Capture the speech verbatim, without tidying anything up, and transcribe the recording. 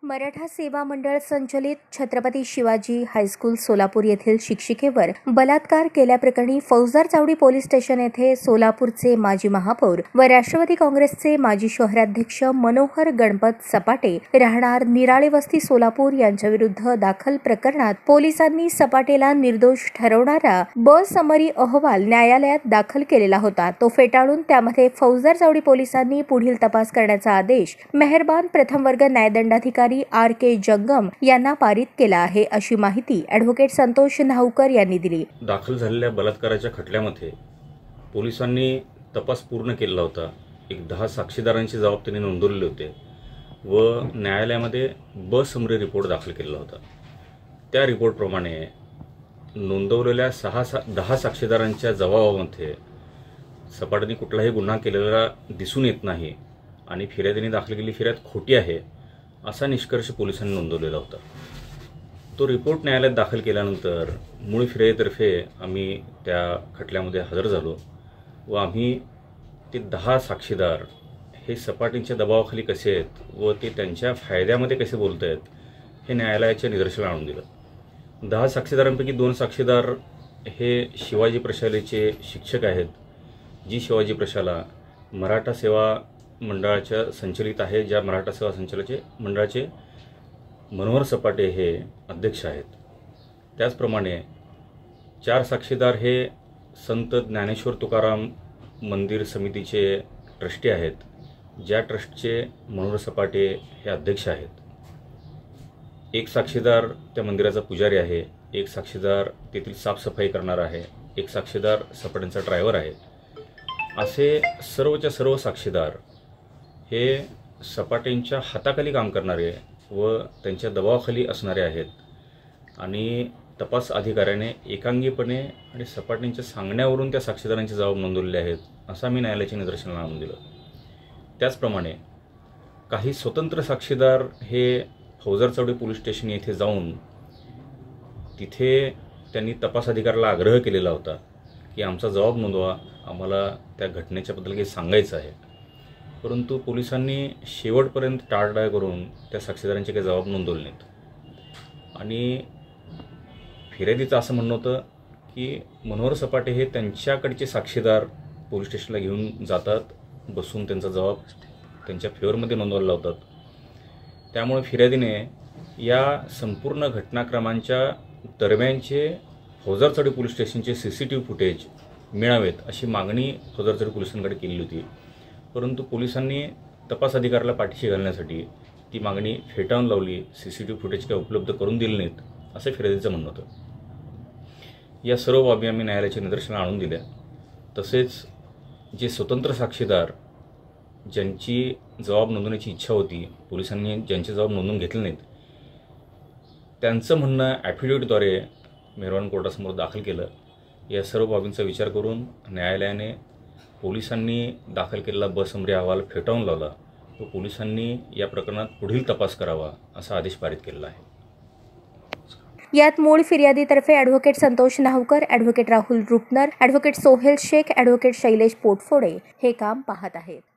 मराठा सेवा मंडळ संचलित छत्रपती शिवाजी हायस्कूल सोलापूर येथील शिक्षिकेवर बलात्कार केल्याप्रकरणी फौजदार चावडी पोलीस स्टेशन येथे सोलापूरचे माजी महापौर व राष्ट्रवादी काँग्रेसचे माजी शहराध्यक्ष मनोहर गणपत सपाटे राहणार निराळे वस्ती सोलापूर यांच्याविरुद्ध दाखल प्रकरणात पोलिसांनी सपाटेला निर्दोष ठरवणारा बसमरी अहवाल न्यायालयात दाखल केलेला होता। तो फेटाळून त्यामध्ये फौजदार चावडी पोलिसांनी पुढील तपास करण्याचा आदेश मेहरबान प्रथम वर्ग न्यायदंडाधिकारी आर के जंगम यांना पारित केला आहे, अशी माहिती ॲडव्होकेट संतोष न्हावकर यांनी दिली। दाखल झालेल्या बलात्काराच्या खटल्यामध्ये पोलिसांनी तपास पूर्ण केला होता। एक दहा साक्षीदारांची जबाब त्यांनी नोंदवलेले होते व न्यायालयामध्ये बसमरी रिपोर्ट दाखल केला होता। त्या रिपोर्टप्रमाणे नोंदवलेल्या सहा सा दहा साक्षीदारांच्या जबाबामध्ये सपाटेने कुठलाही गुन्हा केलेला दिसून येत नाही आणि फिर्यादीने दाखल केलेली फिर्याद खोटी आहे असा निष्कर्ष पोलिसांनी नोंदवलेला होता। तो रिपोर्ट न्यायालयात दाखल केल्यानंतर मूळ फिर्यादीतर्फे आम्ही त्या खटल्यामध्ये हजर झालो व आम्ही ते दहा साक्षीदार हे सपाटेंच्या दबावाखाली कसे आहेत व ते त्यांच्या फायद्यामध्ये कसे बोलत आहेत हे न्यायालयाच्या निदर्शनास आणून दिलं। दहा साक्षीदारांपैकी दोन साक्षीदार हे शिवाजी प्रशालेचे शिक्षक आहेत, जी शिवाजी प्रशाला मराठा सेवा मंडळाच्या संचलित आहे, ज्या मराठा सेवा संचलाचे मंडळाचे मनोहर सपाटे हे अध्यक्ष आहेत। त्याचप्रमाणे चार साक्षीदार हे संत ज्ञानेश्वर तुकाराम मंदिर समितीचे ट्रस्टी आहेत, ज्या ट्रस्टचे मनोहर सपाटे हे अध्यक्ष आहेत। एक साक्षीदार त्या मंदिराचा पुजारी आहे, एक साक्षीदार तेथील साफसफाई करणार आहे, एक साक्षीदार सपाटेंचा ड्रायव्हर आहे। असे सर्वच्या सर्व साक्षीदार हे सपाटेंच्या हाताखाली काम करणारे व त्यांच्या दबावाखाली असणारे आहेत आणि तपास अधिकाऱ्याने एकांगीपणे आणि सपाटेंच्या सांगण्यावरून त्या साक्षीदारांचे जबाब नोंदवलेले आहेत असं मी न्यायालयाच्या निदर्शनाला आणून दिलं। त्याचप्रमाणे काही स्वतंत्र साक्षीदार हे फौजदार चावडी पोलीस स्टेशन येथे जाऊन तिथे त्यांनी तपास अधिकाऱ्याला आग्रह केलेला होता की आमचा जबाब नोंदवा, आम्हाला त्या घटनेच्याबद्दल काही सांगायचं आहे, परंतु पोलिसांनी शेवटपर्यंत टाळाटाळ करून त्या साक्षीदारांचे काही जबाब नोंदवले नाहीत आणि फिर्यादीचं असं म्हणणं होतं की मनोहर सपाटे हे त्यांच्याकडचे साक्षीदार पोलीस स्टेशनला घेऊन जातात, बसून त्यांचा जबाब त्यांच्या फेवरमध्ये नोंदवला लावतात। त्यामुळे फिर्यादीने या संपूर्ण घटनाक्रमांच्या दरम्यानचे फौजदार चावडी पोलीस स्टेशनचे C C T V footage मिळावेत अशी मागणी फौजदार चावडी पोलिसांकडे केली होती, परंतु पोलिसांनी तपास अधिकाऱ्याला पाठीशी घालण्यासाठी ती मागणी फेटाळून लावली। C C T V footage काही उपलब्ध करून दिले नाहीत असं फिर्यादीचं म्हणणं होतं। या सर्व बाबी आम्ही न्यायालयाच्या निदर्शनाला आणून दिल्या। तसेच जे स्वतंत्र साक्षीदार ज्यांची जबाब नोंदवण्याची इच्छा होती, पोलिसांनी ज्यांचे जबाब नोंदवून घेतले नाहीत, त्यांचं म्हणणं ॲफिडेव्हिटद्वारे मेहरबान कोर्टासमोर दाखल केलं। या सर्व बाबींचा विचार करून न्यायालयाने पोलिसांनी दाखल केलेला बसमरी अहवाल फेटाळून लावला व पोलिसांनी या प्रकरणात पुढील तपास करावा असा आदेश पारित केलेला आहे। यात मूळ फिर्यादीतर्फे advocate Santosh Nhavkar, advocate Rahul Rupnar, advocate Sohel Shaikh, advocate Shailesh Potphode हे काम पाहत आहेत।